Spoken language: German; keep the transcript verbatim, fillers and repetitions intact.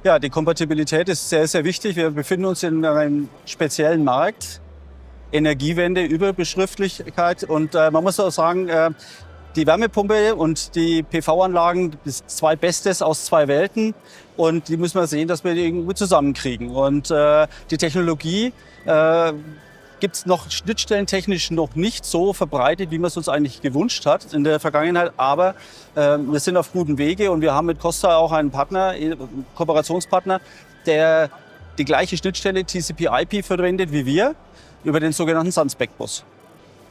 Ja, die Kompatibilität ist sehr, sehr wichtig. Wir befinden uns in einem speziellen Markt. Energiewende, Überbeschriftlichkeit. Und äh, man muss auch sagen, äh, die Wärmepumpe und die P V-Anlagen, das zwei Bestes aus zwei Welten. Und die müssen wir sehen, dass wir die irgendwie zusammenkriegen. Und äh, die Technologie äh, gibt es noch schnittstellentechnisch noch nicht so verbreitet, wie man es uns eigentlich gewünscht hat in der Vergangenheit. Aber äh, wir sind auf gutem Wege und wir haben mit Costa auch einen Partner, einen Kooperationspartner, der die gleiche Schnittstelle T C P I P verwendet wie wir über den sogenannten SunSpec-Bus.